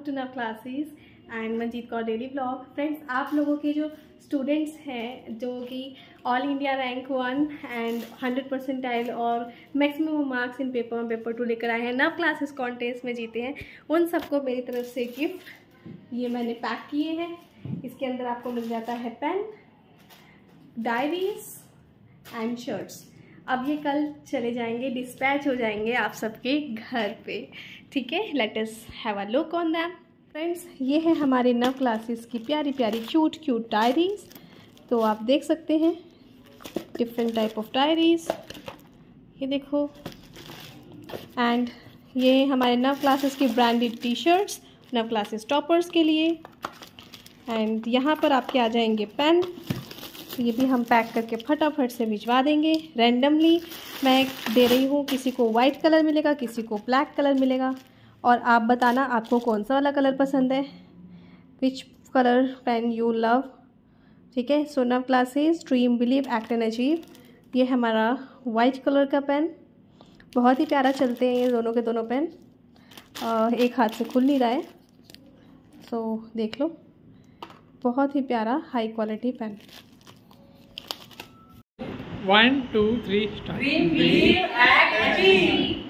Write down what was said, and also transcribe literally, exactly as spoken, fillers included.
To Nav classes and Manjeet Kaur daily blog. Friends, आप लोगों के जो स्टूडेंट्स हैं जो कि all India rank one and hundred percentile और maximum marks in paper one paper two लेकर आए हैं, नव क्लासेस कॉन्टेस्ट में जीते हैं, उन सबको मेरी तरफ से गिफ्ट ये मैंने पैक किए हैं। इसके अंदर आपको मिल जाता है पेन, डायरीज एंड शर्ट्स। अब ये कल चले जाएंगे, डिस्पैच हो जाएंगे आप सबके घर पे, ठीक है। Let us have a look on them. Friends, ये है हमारे नव क्लासेस की प्यारी प्यारी क्यूट क्यूट डायरीज। तो आप देख सकते हैं डिफरेंट टाइप ऑफ डायरीज, ये देखो। एंड ये हमारे नव क्लासेस की branded T shirts Nav classes toppers के लिए। एंड यहाँ पर आपके आ जाएंगे पेन, ये भी हम पैक करके फटाफट से भिजवा देंगे। रैंडमली मैं दे रही हूँ, किसी को वाइट कलर मिलेगा, किसी को ब्लैक कलर मिलेगा, और आप बताना आपको कौन सा वाला कलर पसंद है, which colour pen you love, ठीक है। So Nav classes dream believe act and achieve, ये हमारा वाइट कलर का पेन, बहुत ही प्यारा चलते हैं ये दोनों के दोनों पेन। एक हाथ से खुल नहीं रहा है, सो देख लो, बहुत ही प्यारा high quality pen. One, two, three, start. Dream, believe, act, achieve.